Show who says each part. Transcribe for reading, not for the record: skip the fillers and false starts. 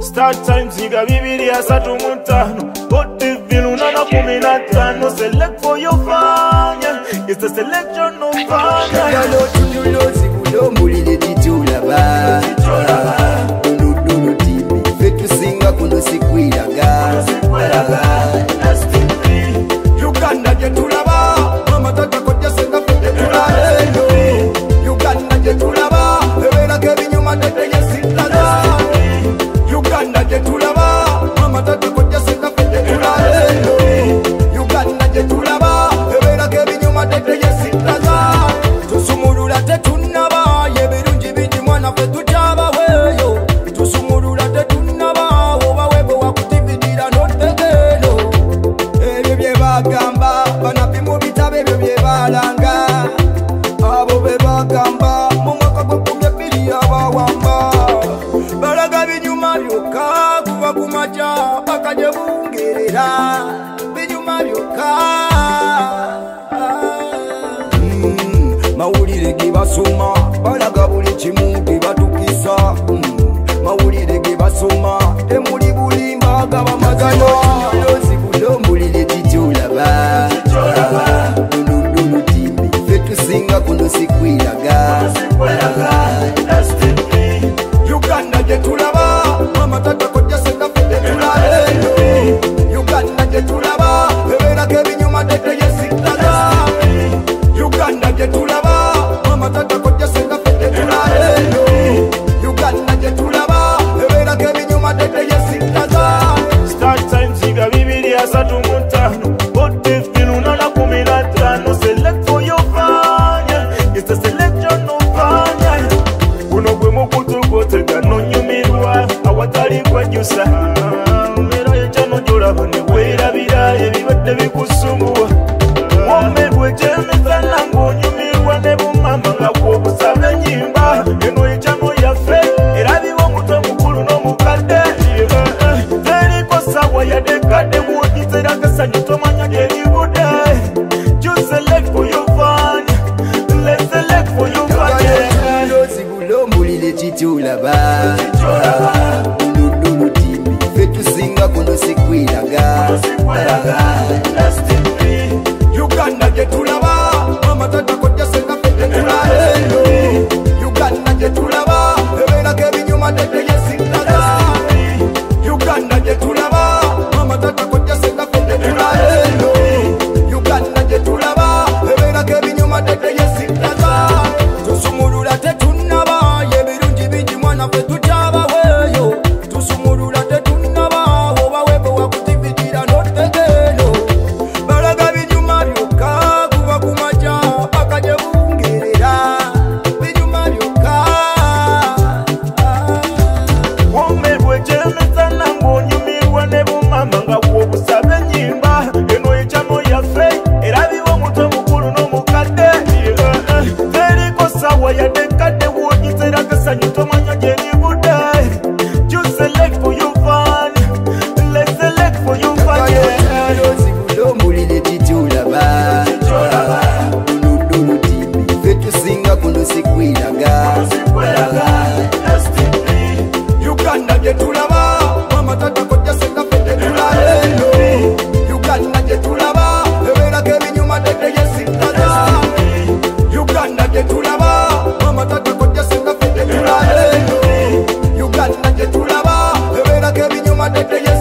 Speaker 1: Start times nigga bibiri asatu mutano OTV lunana 15 select for your fanya. It's the selection of fanya.
Speaker 2: Kalo tunulozi bulombulile titulaba Dunu tibi fetu singa kuno sikwilaga Uganda jetulaba mama tata koja senga fete tulalo Uganda jetulaba bebera kebinyuma tete yesitaga Uganda jetulaba mama tata koja senga fete tulalo Uganda jetulaba bebera kebinyuma tete yesitaga Tusumurula tetunaba yebirungi bidi mwana fetu chaba weyo Tusumurula tetunaba oba webo wakutividira notegelo Ebyo bye bagamba banapi mu bitabe ebyo bye balanga Abo be bagamba mu mwaka gw'20 abawamba Balaga binyuma byokka kuva ku makya paka gye bungerera binyuma byokka Mawulire ge basoma balaga buli kimu ge batukisa Mawulire ge basoma temuli bulimba gaba magano Lozi bulombulire titulaba Dunu tibi fetu singa kuno sikwilaga Uganda jetulaba mama tata koja senga fete tulalo Uganda jetulaba bebera kebinyuma tete yesitaga Uganda jetulaba mama tata koja senga fete tulalo Uganda jetulaba bebera kebinyuma tete yesitaga
Speaker 1: Start times nigga bibiri asatu mutano OTV lunana 15 select for your fanya. It's the selection of fanya. Uno gwe mukutu gotega nonyumirwa awatali kwejusa Mera yechano jolaba ne werabira ebibadde bikusumbuwa Womerwe jemizana ng'onyumirwa ne bumama nga bw'obusaba ennyimba Eno yechano yaffe era biwa omutwe mukulu n'omukadde Teriko sawa yadekadde bw'ogizera akasanyu tomanya gy'eribudde Just select for your fun. Let's select for your fun.
Speaker 2: Lozi bulombulile titulaba Dunu tibi fetu singa kuno sikwilaga
Speaker 1: Uganda jetulaba
Speaker 2: mama tata koja senga fete tulalo Uganda jetulaba bebera kebinyuma tete yesitaga
Speaker 1: Uganda jetulaba
Speaker 2: mama tata koja senga fete tulalo Uganda jetulaba bebera kebinyuma tete yesitaga Tusumulula tetunaba yebirungi bidi mwana fetu chaba weyo Tusumulula tetunaba oba webo wakutividira notegelo Balaga binyuma byokka kuva ku makya paka gye bungerera binyuma byokka
Speaker 1: Womerwe jemizana ng'onyumirwa ne bumama nga bw'obusaba ennyimba Eno yechano yaffe era biwa omutwe mukulu n'omukadde Teriko sawa yadekadde bw'ogizera akasanyu tomanya gy'eribudde Just select for your fun. Let's select for your fun.
Speaker 2: Lozi bulombulile titulaba Dunu tibi fetu singa kuno sikwilaga
Speaker 1: Uganda jetulaba
Speaker 2: mama tata koja senga fete tulalo Uganda jetulaba bebera kebinyuma tete yesitaga
Speaker 1: Uganda jetulaba
Speaker 2: mama tata koja senga fete tulalo Uganda jetulaba bebera kebinyuma tete